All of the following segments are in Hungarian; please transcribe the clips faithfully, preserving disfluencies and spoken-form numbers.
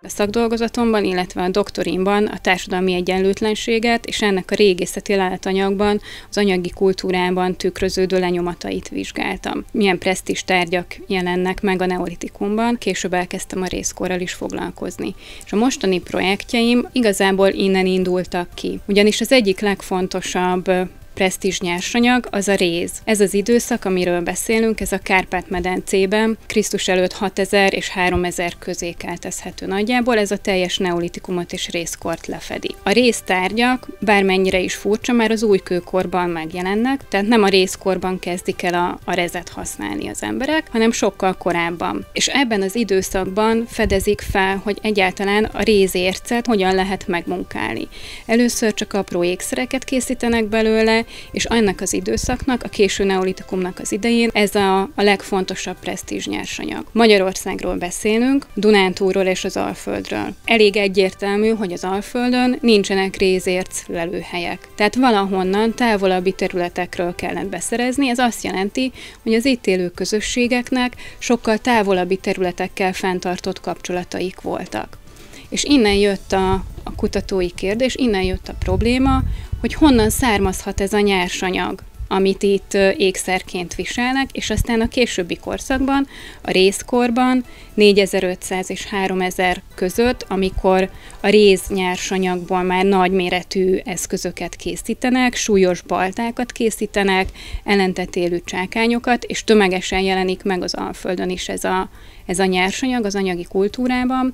A szakdolgozatomban, illetve a doktorimban a társadalmi egyenlőtlenséget és ennek a régészeti leletanyagban, az anyagi kultúrában tükröződő lenyomatait vizsgáltam. Milyen presztízs tárgyak jelennek meg a neolitikumban, később elkezdtem a rézkorral is foglalkozni. És a mostani projektjeim igazából innen indultak ki. Ugyanis az egyik legfontosabb presztízs nyersanyag az a réz. Ez az időszak, amiről beszélünk, ez a Kárpát-medencében Krisztus előtt hatezer és háromezer közé keltezhető nagyjából, ez a teljes neolitikumot és rézkort lefedi. A réztárgyak, bármennyire is furcsa, már az újkőkorban megjelennek, tehát nem a rézkorban kezdik el a, a rezet használni az emberek, hanem sokkal korábban. És ebben az időszakban fedezik fel, hogy egyáltalán a rézércet hogyan lehet megmunkálni. Először csak apró ékszereket készítenek belőle, és annak az időszaknak, a késő neolitikumnak az idején ez a, a legfontosabb presztízs nyersanyag. Magyarországról beszélünk, Dunántúlról és az Alföldről. Elég egyértelmű, hogy az Alföldön nincsenek rézérc lelőhelyek. Tehát valahonnan távolabbi területekről kellett beszerezni, ez azt jelenti, hogy az itt élő közösségeknek sokkal távolabbi területekkel fenntartott kapcsolataik voltak. És innen jött a, a kutatói kérdés, innen jött a probléma, hogy honnan származhat ez a nyersanyag, amit itt ékszerként viselnek, és aztán a későbbi korszakban, a rézkorban négyezer-ötszáz és háromezer között, amikor a réz nyersanyagból már nagyméretű eszközöket készítenek, súlyos baltákat készítenek, ellentetélű csákányokat, és tömegesen jelenik meg az Alföldön is ez a, ez a nyersanyag az anyagi kultúrában.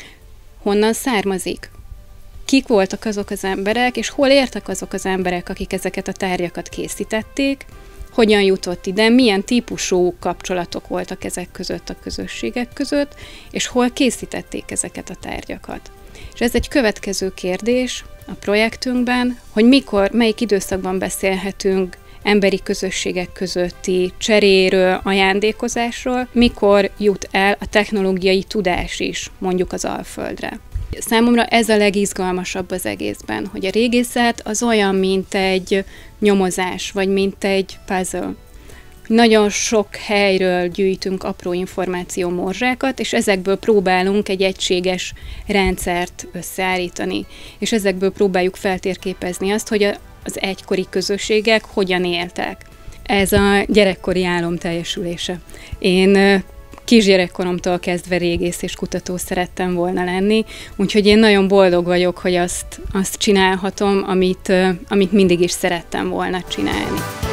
Honnan származik? Kik voltak azok az emberek, és hol értek azok az emberek, akik ezeket a tárgyakat készítették, hogyan jutott ide, milyen típusú kapcsolatok voltak ezek között a közösségek között, és hol készítették ezeket a tárgyakat. És ez egy következő kérdés a projektünkben, hogy mikor, melyik időszakban beszélhetünk emberi közösségek közötti cseréről, ajándékozásról, mikor jut el a technológiai tudás is mondjuk az Alföldre. Számomra ez a legizgalmasabb az egészben, hogy a régészet az olyan, mint egy nyomozás, vagy mint egy puzzle. Nagyon sok helyről gyűjtünk apró információ morzsákat, és ezekből próbálunk egy egységes rendszert összeállítani. És ezekből próbáljuk feltérképezni azt, hogy az egykori közösségek hogyan éltek. Ez a gyerekkori álom teljesülése. Én kisgyerekkoromtól kezdve régész és kutató szerettem volna lenni, úgyhogy én nagyon boldog vagyok, hogy azt, azt csinálhatom, amit, amit mindig is szerettem volna csinálni.